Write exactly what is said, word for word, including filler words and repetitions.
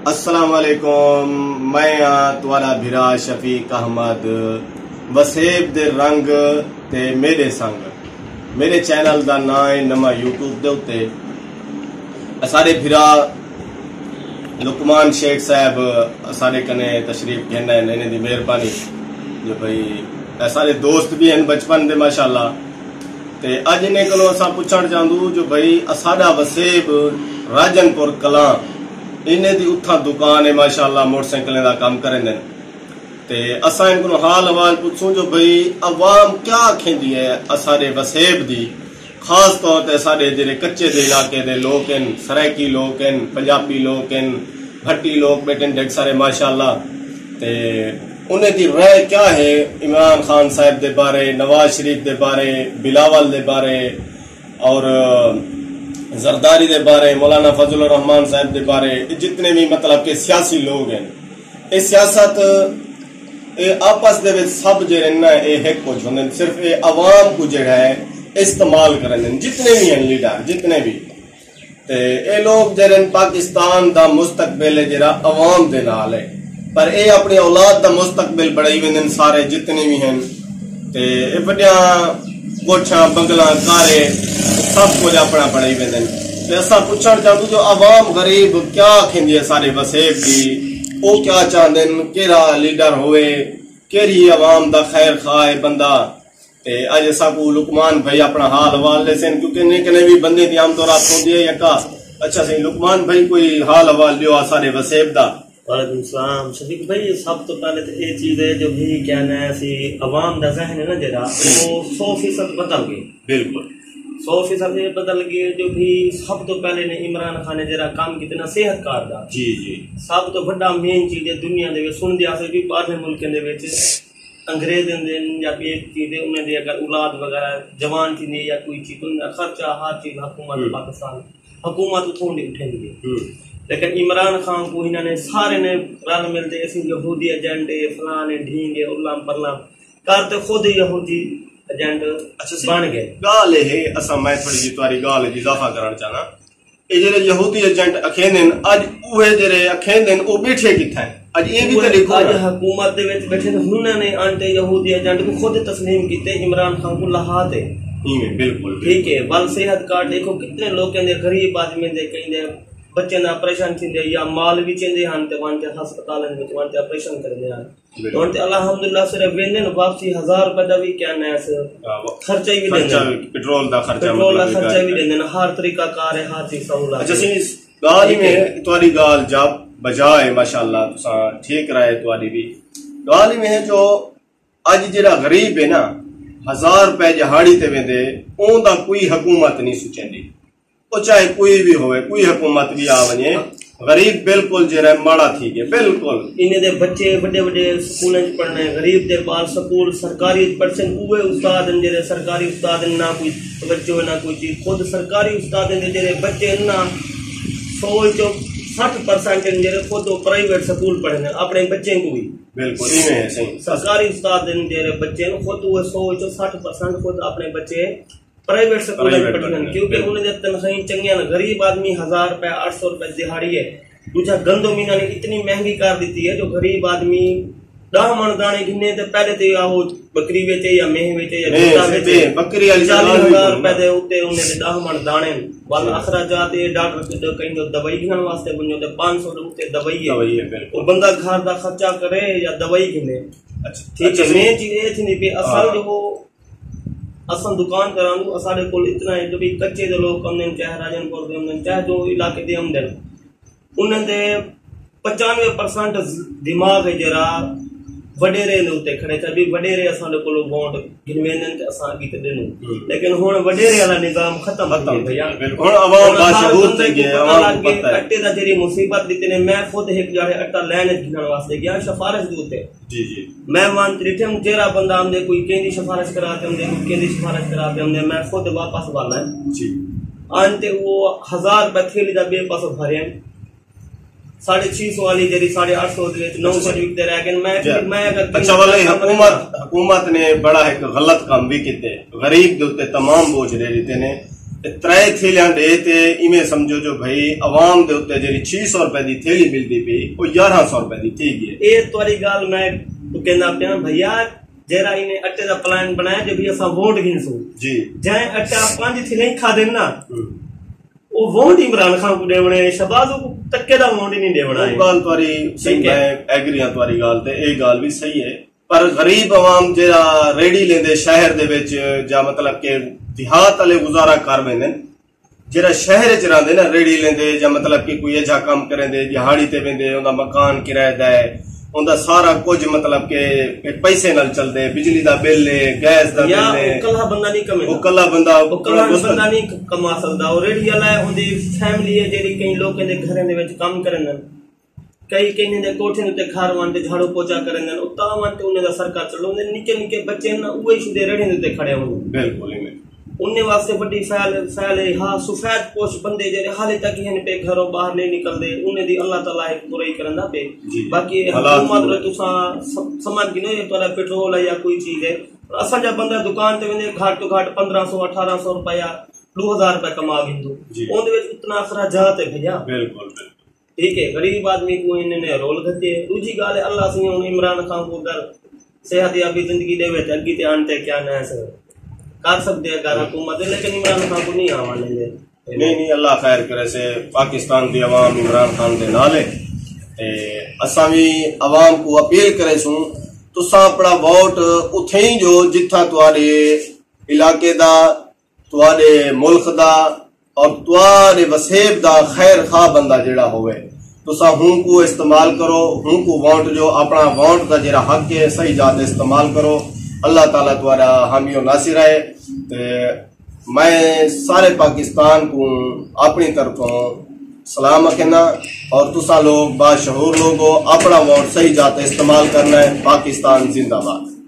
السلام علیکم، میں ہاں تواڈا بھرا شفیق احمد، وسیب دے رنگ تے میرے سنگ۔ میرے چینل دا نام ہے نما یوٹیوب دے اتے۔ سارے بھرا لقمان شیخ صاحب سارے کنے تشریف گھننا ہے، انہیں دی مہربانی جو بھائی سارے دوست بھی ہیں بچپن دے ماشاءاللہ۔ تے اج انہیں کلو اساں پوچھن چاہندو جو بھائی اساڈا وسیب راجن پور کلاں انہیں دی اتھا دکان ہے ماشاءاللہ، موٹر سائیکلیں دا کام کریں دیں۔ تے اساں ان کو حال حوال پوچھوں جو بھئی عوام کیا کھیندی ہے اساڈے وسیب دی، خاص طور تے ساڈے جڑے کچے دے علاقے دے لوگ ہیں، سرائکی لوگ ہیں، پنجابی لوگ ہیں، بھٹی لوگ بیٹھے ڈیک سارے ماشاءاللہ۔ تے انہیں دی رائے کیا ہے عمران خان صاحب دے بارے، نواز شریف دے بارے، بلاول دے بارے اور زرداری دے بارے، مولانا فضل الرحمان صاحب دے بارے، جتنے بھی مطلب کہ سیاسی لوگ ہیں۔ اے سیاست اے آپس دے وچ سب جڑے نا اے ایک کچھ ہوندے، صرف اے عوام کو جڑا ہے استعمال کرن، جتنے بھی ہیں لیڈر جتنے بھی تے اے لوگ جڑے پاکستان دا مستقبل جڑا عوام دے نال ہے، پر اے اپنی اولاد دا مستقبل بڑھائی ویندن سارے جتنے بھی ہیں۔ تے اے بڑیاں کوٹھاں بنگلاں کارے سب کچھ اپنا بڑھائی ویندن۔ تے اساں پوچھن چاہندو جو عوام غریب کیا کھیندی ہے سارے وسیب دی، او کیا چاہندن، کیڑا لیڈر ہوئے، کیڑی عوام دا خیر خواہ بندہ۔ تے اج اساں کو لقمان بھائی اپنا حال حوال لے سن، کیونکہ نکنے بھی بندے دی عام طور ہوندی ہے یا کا۔ اچھا سی لقمان بھائی کوئی حال حوال دیو سارے وسیب دا۔ وعلیکم السلام شفیق بھائی، سب تو پہلے تو یہ چیز ہے جو بھی کہنا ہے سی عوام دا ذہن ہے نا جڑا وہ سو فیصد بدل گئے، بالکل سو فیصد یہ بدل گئے۔ جو بھی سب تو پہلے نے عمران خان نے جڑا کام کتنا صحت کار دا، جی جی سب تو بڑا مین چیز ہے دنیا دے وچ سن دیا سے بھی باہر ملکیں دے وچ انگریز دے یا کوئی چیز ہے انہاں دی اگر اولاد وغیرہ جوان تھی یا کوئی چیز ان خرچہ ہر چیز حکومت پاکستان حکومت اتھوں دی اٹھیں گی۔ لیکن عمران خان کو انہوں نے سارے نے رل ملتے اسی یہودی ایجنڈے فلانے ڈھینگے علام پرلام کرتے خود یہودی ایجنڈ بن گئے۔ گال ہے اساں میں تھوڑی جی تاری گال اضافہ کرنا چاہنا، اے جڑے یہودی ایجنٹ اکھیندن اج اوے جڑے اکھیندن او بیٹھے کتھے ہیں؟ اج اے بھی تے لکھو اج حکومت دے وچ بیٹھے انہوں نے انٹے یہودی ایجنٹ کو خود تسلیم کیتے عمران خان کو لہاتے۔ بالکل ٹھیک ہے، بل صحت کارڈ دیکھو کتنے لوگ کہندے غریب آدمی دے کہندے بچے نہ آپریشن تھیندے یا مال بھی چیندے ہن تے وانتے ہسپتالیں وچ وانتے آپریشن کردے ہن اور تے الحمدللہ صرف ویندن واپسی ہزار روپے دا بھی کیا نہ اس خرچہ بھی دیندن، پیٹرول دا خرچہ پیٹرول دا خرچہ بھی دیندن، ہر طریقہ کار ہے، ہر چیز سہولت۔ اچھا سی گال میں تواڈی گال جب بجائے ماشاءاللہ تساں ٹھیک رہے تواڈی بھی گال میں جو اج جڑا غریب ہے نا ہزار روپے جہاڑی تے ویندے اون دا کوئی حکومت نہیں سوچندی، وہ چاہے کوئی بھی ہوئے کوئی حکومت بھی آ ونجے غریب بالکل جڑا ماڑا تھی گئے بالکل۔ انہیں دے بچے بڑے بڑے سکولیں پڑھنے، غریب دے بال سکول سرکاری پرسن اوے استاد ہیں جڑے سرکاری استاد نہ کوئی توجہ نہ کوئی چیز، خود سرکاری استاد ہیں جڑے بچے نہ سو چو سٹھ پرسینٹ جڑے خود پرائیویٹ سکول پڑھنے اپنے بچے کو بھی بالکل ایویں ہے صحیح۔ سرکاری استاد ہیں جڑے بچے خود وہ سو چو سٹھ پرسینٹ خود اپنے بچے پرائیویٹ سکول میں پڑھن، کیونکہ انہیں دے تنخواہیں چنگیاں، غریب آدمی ہزار روپے آٹھ سو روپے دہاڑی ہے۔ دوجا گندم انہوں نے اتنی مہنگی کر دیتی ہے جو غریب آدمی دہ من دانے گھنے تے پہلے تے وہ بکری ویچے یا مہ ویچے یا جوتا ویچے بکری چالیس ہزار روپے دے اوتے انہیں دے دہ من دانے وال اخراجات ڈاکٹر کہیں جو دوائی گھن واسطے بنو تے پانچ سو اوتے دوائی ہے، وہ بندہ گھر دا خرچہ کرے یا دوائی گھنے۔ ٹھیک ہے، میں چیز یہ تھی نہیں پہ اصل جو اساں دکان کراندو اساڈے کول اتنا ہے جو بھی کچے دے لوگ کم دن چاہے راجن پور دے ہم چاہے جو علاقے دے ہم دن انہاں دے پچانوے پرسنٹ دماغ ہے جرا وڈیرے دے اوتے کھڑے تھے بھی وڈیرے اساڈے کول ووٹ گنویندن تے اساں کیتے دینو، لیکن ہن وڈیرے والا نظام ختم ہو گیا بھیا۔ ہن عوام باشعور تے گئے، عوام کو پتہ ہے اٹے دا جڑی مصیبت دتے نے میں خود ایک جڑے اٹا لینے گھنن واسطے گیا سفارش دے اوتے جی جی میں مان تریٹھم جیرا بندہ ہم دے کوئی کیندی سفارش کراتے ہم دے کوئی کیندی سفارش کراتے ہم دے میں خود واپس والا ہے جی آنتے وہ ہزار روپے تھیلی دا بے پاس بھرے ساڑھے چھ سو والی جڑی ساڑھے آٹھ سو دے نو سو وکتے رہ گئے میں میں اگر اچھا والے حکومت حکومت نے بڑا ایک غلط کام بھی کیتے، غریب دے اوتے تمام بوجھ لے لیتے نے ترے تھیلیاں دے تے ایویں سمجھو جو بھائی عوام دے اوتے جڑی چھ سو روپے دی تھیلی ملدی پئی او گیارہ سو روپے دی تھی گئی. اے تواڈی گل میں کہنا پیا بھیا جیرا انہیں اٹے دا پلان بنایا جو بھی اساں ووٹ گھنسو جی جائیں اٹا پانچ تھیلیاں کھا دینا وہ ووٹ عمران خان کو دیونے شہبازوں کو تکے دا ووٹ نہیں دیونا. گل تواڈی صحیح میں ایگری ہاں تواڈی گل تے اے گل بھی صحیح ہے پر غریب عوام جڑا ریڑی لیندے شہر دے وچ جا مطلب کہ دیہات والے گزارا کر ویندے جڑا شہر وچ رہندے نا ریڑی لیندے یا مطلب کہ کوئی ایجا کام کریندے دیہاڑی تے ویندے اوندا مکان کرایہ دا ہے اوندا سارا کچھ مطلب کہ پیسے نال چلدے بجلی دا بل ہے گیس دا بل ہے کلا بندہ نہیں کمے او کلا بندہ او کلا بندہ نہیں کما سکدا او ریڑی والا ہے اوندی فیملی ہے جڑی کئی لوکاں دے گھراں دے وچ کام کرن کئی کئی دے کوٹھے تے گھر وان تے جھاڑو پوچا کرن او تا وان تے انہاں دا سرکار چلو نکے نکے بچے نا اوہی شدے ریڑی تے کھڑے ہون بالکل انہیں واسطے بڑی فعال فعال ہے ہاں سفید پوش بندے جڑے حالے تک ہن پہ گھروں باہر نہیں نکلدے انہیں دی اللہ تعالی ایک برائی کرندا پہ باقی حکومت رے تساں سمجھ گئے نو تھوڑا پیٹرول ہے یا کوئی چیز ہے اساں جا بندہ دکان تے ویندے گھاٹ تو گھاٹ پندرہ سو اٹھارہ سو روپیہ دو ہزار روپے کما گندو اون دے وچ اتنا اخراجات ہے بھیا بالکل ٹھیک ہے غریب آدمی کو انہوں نے رول گھتے دوسری گل ہے اللہ سے عمران خان کو در صحت یابی زندگی دے وچ اگے تے آنتے کیا نہ ہے سر کر سکتے ہیں اگر حکومت ہے لیکن عمران خان کو نہیں آوانے دے نہیں نہیں اللہ خیر کرے سے پاکستان دی عوام عمران خان دے نالے اساں بھی عوام کو اپیل کرے سوں تساں اپنا ووٹ اتھیں جو جتھا تواڈے علاقے دا تواڈے ملک دا اور تواڈے وسیب دا خیر خواہ بندہ جڑا ہوئے تساں ہوں کو استعمال کرو ہوں کو ووٹ جو اپنا ووٹ دا جڑا حق ہے صحیح جات استعمال کرو. اللہ تعالیٰ تمہارا حامی و ناصر ہے. میں سارے پاکستان کو اپنی طرفوں سلام کہنا اور تسا لوگ باشعور لوگوں اپنا ووٹ صحیح جاتے استعمال کرنا ہے. پاکستان زندہ باد.